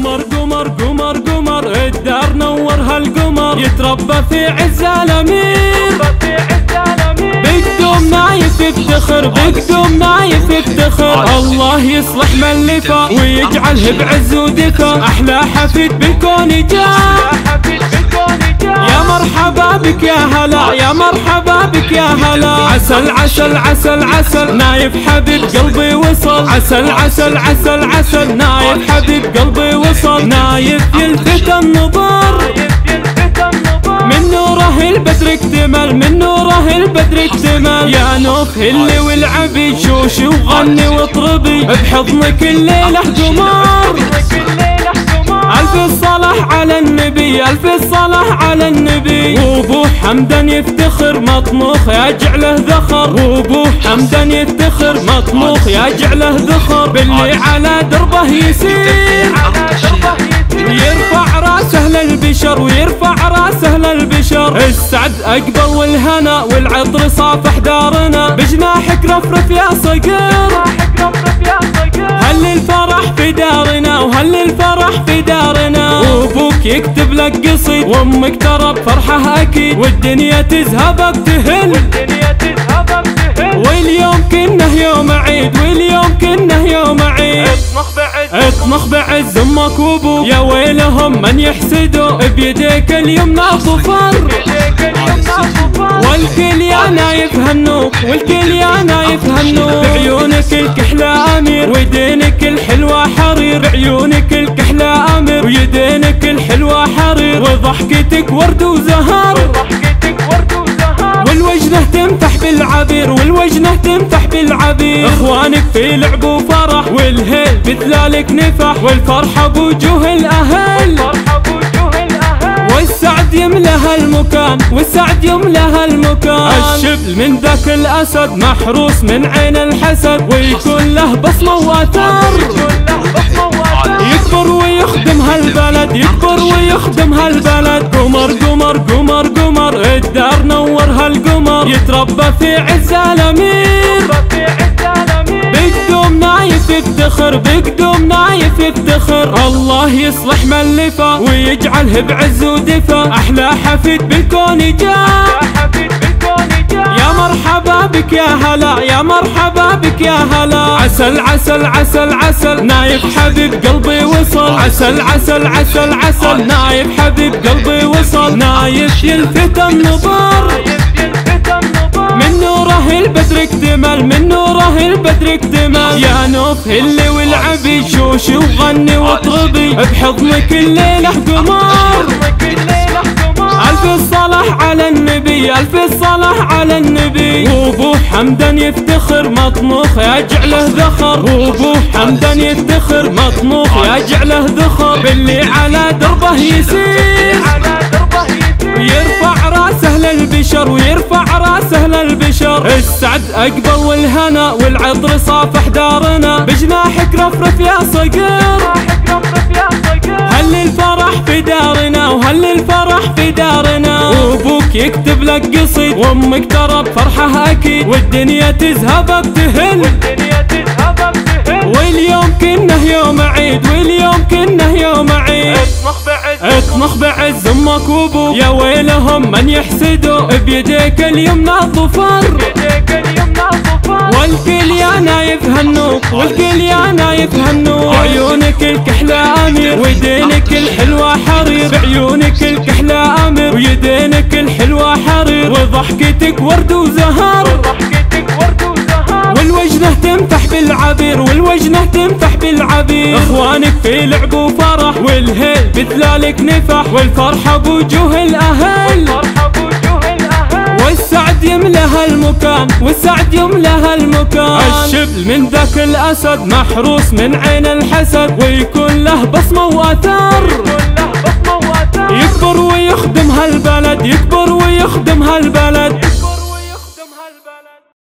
قمر قمر قمر قمر الدار نور هالقمر يتربى في عز الامير، بقدوم نايف يفتخر، بقدوم نايف يفتخر. الله يصلح من لفا ويجعله بعز ودفا، احلى حفيد بالكون جاء. يا مرحبا بك يا هلا، يا مرحبا بك يا هلا. عسل عسل عسل عسل نايف حبيب قلبي وصل، عسل عسل عسل عسل نايف حبيب قلبي وصل. نايف يلفت النظر من نوره البدر اكتمل، من نوره البدر اكتمل. يا نوف هلي والعبي شوشي وغني واطربي، بحضنك الليلة قمر. ألف الصلاة على النبي، ألف الصلاة على النبي. وابو حمدان يفتخر مطموخ يجعله ذخر، وابو حمدان يفتخر مطموخ يجعله ذخر. باللي على دربه يسير يرفع راسه للبشر، ويرفع راسه للبشر. السعد أقبل والهنا والعطر صافح دارنا، بجناحك رفرف يا صقر. هل الفرح في دارنا، وهل الفرح في دارنا. وابوك يكتب لك قصيد، وامك ترى بفرحه اكيد، والدنيا تذهب بتهل، واليوم كنه يوم عيد، واليوم كنه يوم عيد. اطمخ بعز امك وابوك، يا ويلهم من يحسدوا، بيديك اليمنى ظفر. والكل يا نايف هنوك، والكل يا نايف هنوك. بعيونك الكحلة امير، ويدينك الحلوة حرير. بعيونك الكحلة امير، ويدينك الحلوة حرير. وضحكتك ورد وزهر، والوجنه تمتح بالعبير، والوجنه تمتح بالعبير. اخوانك في لعب وفرح، والهيل بذلالك نفح، والفرحة بوجوه الاهل. والسعد يملى هالمكان، والسعد يملى هالمكان. الشبل من ذاك الاسد محروس من عين الحسد، ويكون له بصمه واثار. يكبر ويخدم هالبلد، يكبر ويخدم هالبلد. قمر قمر قمر قمر الدار نور هالقمر يتربى في عز الامير، بقدوم نايف يفتخر، بقدوم نايف يفتخر. الله يصلح من لفا ويجعله بعز ودفا، احلى حفيد بالكون جاء. يا مرحبا بك يا هلا، يا مرحبا بك يا هلا. عسل عسل عسل عسل نايف حبيب قلبي وصل، عسل عسل عسل عسل نايف حبيب قلبي وصل. نايف يلفت النظر من نوره البدر اكتمل، من نوره البدر اكتمل. يا نوف هلي والعبي شوشي وغني واطربي، بحضنك الليلة قمر. ألف الصلاة على النبي، ألف الصلاة على النبي. وابو حمدان يفتخر مطموخ يجعله ذخر، وابو حمدان يفتخر مطموخ يجعله ذخر. باللي على دربه يسير يرفع راسه للبشر، ويرفع راسه للبشر. السعد أقبل والهنا والعطر صافح دارنا، بجناحك رفرف يا صقر. هل الفرح في دارنا، وهل الفرح في دارنا. وابوك يكتب لك قصيد، وامك ترى بفرحه اكيد، والدنيا تذهب بتهل، واليوم كنه يوم عيد، واليوم كنه يوم عيد. اطمخ بعز امك وابوك، يا ويلهم من يحسدوا، بيديك اليمنى ظفر. والكل يا نايف هنوك، والكل يا نايف هنوك. عيونك الكحلة امير، ويدينك الحلوة حرير. بعيونك الكحلة امير، ويدينك الحلوة حرير. وضحكتك ورد وزهر، والوجنه تمتح بالعبير، والوجنه تمتح بالعبير. اخوانك في لعب وفرح، والهيل بذلالك نفح، والفرحة بوجوه الاهل. والسعد يملى هالمكان، والسعد يملى هالمكان. الشبل من ذاك الاسد محروس من عين الحسد، ويكون له بصمه واثار. يكبر ويخدم هالبلد، يكبر ويخدم هالبلد.